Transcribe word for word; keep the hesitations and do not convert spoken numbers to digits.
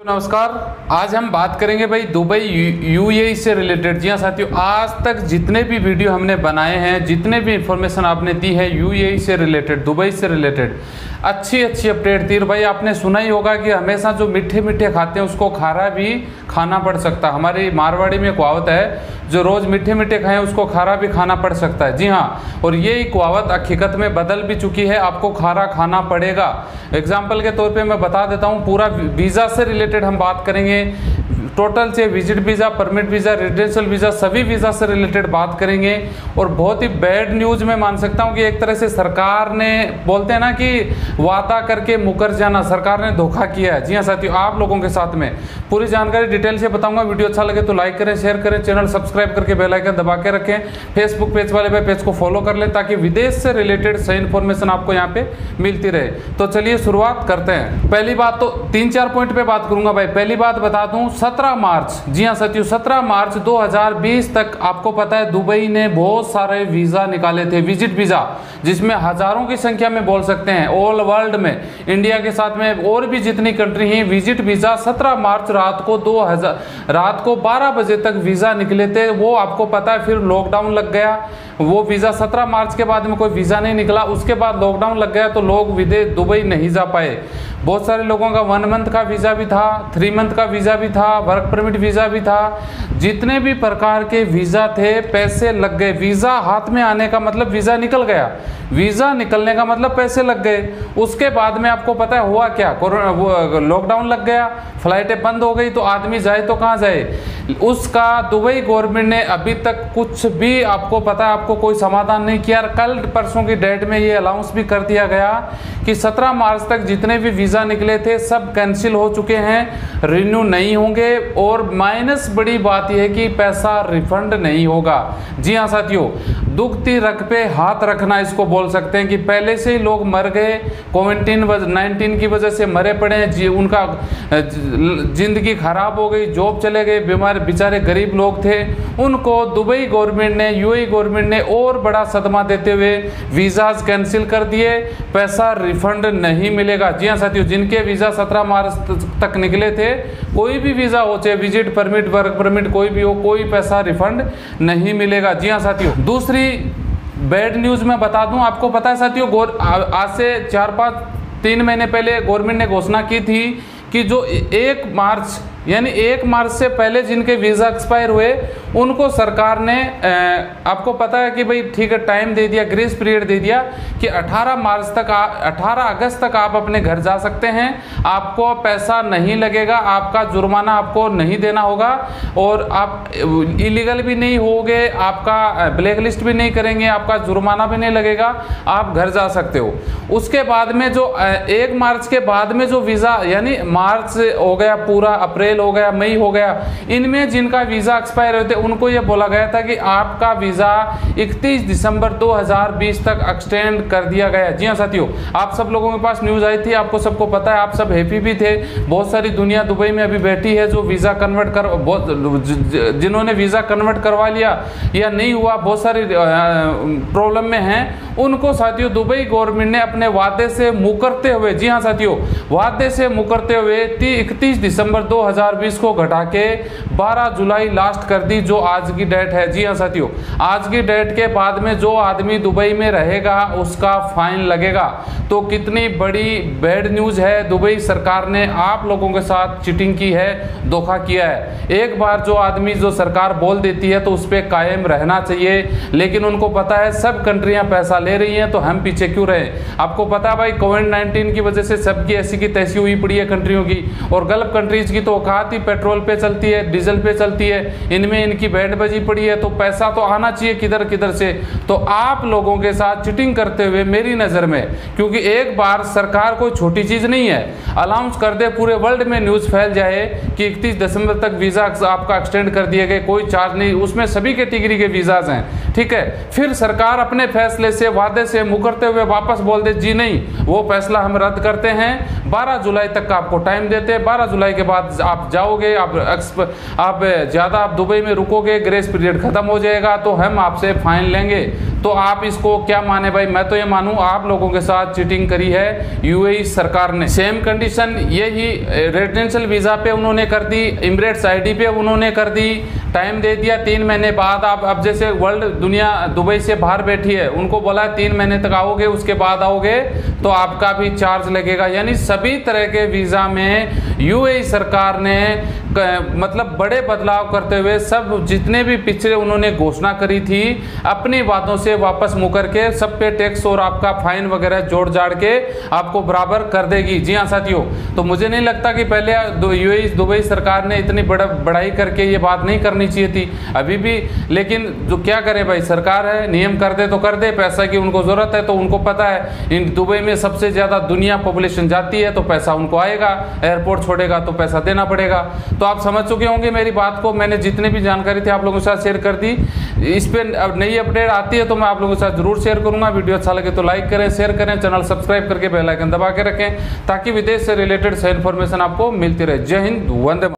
नमस्कार। आज हम बात करेंगे भाई दुबई यूएई से रिलेटेड। जी हाँ साथियों, आज तक जितने भी वीडियो हमने बनाए हैं, जितने भी इंफॉर्मेशन आपने दी है यूएई से रिलेटेड, दुबई से रिलेटेड, अच्छी अच्छी अपडेट थी। भाई आपने सुना ही होगा कि हमेशा जो मीठे मीठे खाते हैं उसको खारा भी खाना पड़ सकता है। हमारी मारवाड़ी में कहावत है, जो रोज़ मीठे मीठे खाएं उसको खारा भी खाना पड़ सकता है। जी हाँ, और ये कहावत हकीकत में बदल भी चुकी है, आपको खारा खाना पड़ेगा। एग्जाम्पल के तौर पे मैं बता देता हूँ, पूरा वीज़ा से रिलेटेड हम बात करेंगे, टोटल से visit visa, permit visa, residential visa, सभी वीज़ा से रिलेटेड बात करेंगे। और बहुत ही बैड न्यूज़ मैं मान सकता हूँ कि एक तरह से सरकार ने, बोलते हैं ना कि वादा करके मुकर जाना, सरकार ने धोखा किया है। जी हाँ साथियों, आप लोगों के साथ में पूरी जानकारी डिटेल से बताऊंगा। वीडियो अच्छा लगे तो लाइक करें, शेयर करें, चैनल सब्सक्राइब करके बेल आइकन दबा के रखें। फेसबुक पेज वाले पे पेज को फॉलो कर लें ताकि विदेश से रिलेटेड सही इन्फॉर्मेशन आपको यहाँ पे मिलती रहे। तो चलिए शुरुआत करते हैं। पहली बात तो तीन चार पॉइंट पे बात करूंगा भाई। पहली बात बता दूं, सत्रह मार्च, जी हाँ साथियों, सत्रह मार्च दो हज़ार बीस तक आपको पता है दुबई ने बहुत सारे वीजा निकाले थे, विजिट वीजा, जिसमें हजारों की संख्या में बोल सकते हैं ऑल वर्ल्ड में, इंडिया के साथ में और भी जितनी कंट्री हैं, विजिट वीजा सत्रह मार्च रात को दो हज़ार रात को बारह बजे तक वीजा निकले थे। वो आपको पता है, फिर लॉकडाउन लग गया। वो वीजा सत्रह मार्च के बाद में कोई वीजा नहीं निकला, उसके बाद लॉकडाउन लग गया तो लोग विदेश दुबई नहीं जा पाए। बहुत सारे लोगों का वन मंथ का वीजा भी था, थ्री मंथ का वीजा भी था, वर्क परमिट वीजा भी था, जितने भी प्रकार के वीजा थे पैसे लग गए। वीजा हाथ में आने का मतलब वीजा निकल गया, वीजा निकलने का मतलब पैसे लग गए। उसके बाद में आपको पता है हुआ क्या, कोरोना लॉकडाउन लग गया, फ्लाइटें बंद हो गई, तो आदमी जाए तो कहाँ जाए। उसका दुबई गवर्नमेंट ने अभी तक कुछ भी, आपको पता है, आपको कोई समाधान नहीं किया। कल परसों की डेट में ये अनाउंस भी कर दिया गया कि सत्रह मार्च तक जितने भी वीजा निकले थे सब कैंसिल हो चुके हैं, रिन्यू नहीं होंगे। और माइनस बड़ी बात यह है कि पैसा रिफंड नहीं होगा। जी हाँ साथियों, दुखती रग पे हाथ रखना इसको बोल सकते हैं कि पहले से ही लोग मर गए, कोविड नाइन्टीन की वजह से मरे पड़े हैं, उनका जिंदगी खराब हो गई, जॉब चले गए, बीमार बेचारे गरीब लोग थे, उनको दुबई गवर्नमेंट ने, यूएई गवर्नमेंट ने और बड़ा सदमा देते हुए वीज़ाज कैंसिल कर दिए, पैसा रिफंड नहीं मिलेगा। जी हाँ साथियों, जिनके वीज़ा सत्रह मार्च तक निकले थे, कोई भी वीज़ा हो, चाहे विजिट परमिट, वर्क परमिट, कोई भी हो, कोई पैसा रिफंड नहीं मिलेगा। जी हाँ साथियों, दूसरी बैड न्यूज़ मैं बता दूं, आपको पता है साथियों, आज से चार पाँच तीन महीने पहले गवर्नमेंट ने घोषणा की थी कि जो एक मार्च यानी एक मार्च से पहले जिनके वीज़ा एक्सपायर हुए उनको सरकार ने, आपको पता है कि भाई ठीक है, टाइम दे दिया, ग्रेस पीरियड दे दिया कि अठारह मार्च तक, अठारह अगस्त तक आप अपने घर जा सकते हैं, आपको पैसा नहीं लगेगा, आपका जुर्माना आपको नहीं देना होगा, और आप इलीगल भी नहीं होगे, आपका ब्लैक लिस्ट भी नहीं करेंगे, आपका जुर्माना भी नहीं लगेगा, आप घर जा सकते हो। उसके बाद में जो एक मार्च के बाद में जो वीज़ा, यानी मार्च हो गया पूरा, अप्रैल हो गया, मई हो गया, इनमें जिनका वीजा एक्सपायर होते उनको यह बोला गया था कि आपका वीजा इकतीस दिसंबर दो हज़ार बीस तक एक्सटेंड कर दिया गया। जी हां साथियों, आप सब लोगों के पास न्यूज आई थी, आपको सबको पता है, आप सब हैप्पी भी थे। बहुत सारी दुनिया दुबई में अभी बैठी है जो वीजा कन्वर्ट कर, जिन्होंने वीजा कन्वर्ट करवा लिया या नहीं हुआ, बहुत सारी प्रॉब्लम में हैं, उनको साथियों दुबई गवर्नमेंट ने अपने वादे से मुकरते हुए, जी हाँ साथियों, वादे से मुकरते हुए इकतीस दिसंबर दो हज़ार बीस को घटा के बारह जुलाई लास्ट कर दी, जो आज की डेट है। जी हाँ साथियों, आज की डेट के बाद में जो आदमी दुबई में रहेगा उसका फाइन लगेगा। तो कितनी बड़ी बैड न्यूज है, दुबई सरकार ने आप लोगों के साथ चीटिंग की है, धोखा किया है। एक बार जो आदमी, जो सरकार बोल देती है तो उस पर कायम रहना चाहिए, लेकिन उनको पता है सब कंट्रियां पैसा ले रही हैं तो हम पीछे क्यों रहे। आपको पता है भाई, कोविड नाइन्टीन की वजह से सबकी ऐसी की तैसी हुई पड़ी है कंट्रियों की, और गल्फ कंट्रीज की तो औकात ही पेट्रोल पे चलती है, डीजल पे चलती है, इनमें इनकी बैंड बजी पड़ी है, तो पैसा तो आना चाहिए किधर किधर से। तो आप लोगों के साथ चीटिंग करते हुए मेरी नज़र में, क्योंकि एक बार सरकार कोई छोटी चीज़ नहीं है, अनाउंस कर दे, पूरे वर्ल्ड में न्यूज़ फैल जाए कि इकतीस दिसंबर तक वीज़ा आपका एक्सटेंड कर दिए गए, कोई चार्ज नहीं, उसमें सभी कैटेगरी के वीज़ाज हैं, ठीक है। फिर सरकार अपने फैसले से, वादे से मुकरते हुए वापस बोल दे जी नहीं, वो फैसला हम रद्द करते हैं, बारह जुलाई तक का आपको टाइम देते हैं, बारह जुलाई के बाद आप जाओगे, आप आप ज़्यादा आप दुबई में रुकोगे, ग्रेस पीरियड खत्म हो जाएगा तो हम आपसे फाइन लेंगे। तो आप इसको क्या माने भाई? मैं तो ये मानूं आप लोगों के साथ चीटिंग करी है यूएई सरकार ने। सेम कंडीशन यही रेजिडेंशियल वीजा पे उन्होंने कर दी, एमिरेट्स आईडी पे उन्होंने कर दी, टाइम दे दिया तीन महीने बाद। आप अब जैसे वर्ल्ड दुनिया दुबई से बाहर बैठी है, उनको बोला तीन महीने तक आओगे, उसके बाद आओगे तो आपका भी चार्ज लगेगा। यानी सभी तरह के वीजा में यूएई सरकार ने मतलब बड़े बदलाव करते हुए सब जितने भी पिछले उन्होंने घोषणा करी थी अपनी बातों से वापस मुकर के सब पे टैक्स और आपका फाइन वगैरह जोड़ जाड़ के आपको बराबर कर देगी। जी हाँ साथियों, तो मुझे नहीं लगता कि पहले यूएई दुबई सरकार ने इतनी बड़ा बड़ाई करके ये बात नहीं करनी चाहिए थी अभी भी। लेकिन जो क्या करे भाई, सरकार है, नियम कर दे तो कर दे, पैसा की उनको जरूरत है तो उनको पता है इन दुबई में सबसे ज्यादा दुनिया पॉपुलेशन जाती है तो पैसा उनको आएगा, एयरपोर्ट छोड़ेगा तो पैसा देना पड़ेगा। तो आप समझ चुके होंगे मेरी बात को, मैंने जितने भी जानकारी थी आप लोगों के साथ शेयर कर दी। इस पर अब नई अपडेट आती है तो मैं आप लोगों के साथ जरूर शेयर करूंगा। वीडियो अच्छा लगे तो लाइक करें, शेयर करें, चैनल सब्सक्राइब करके बेल आइकन दबा के रखें ताकि विदेश से रिलेटेड सही इन्फॉर्मेशन आपको मिलती रहे। जय हिंद, वंदे।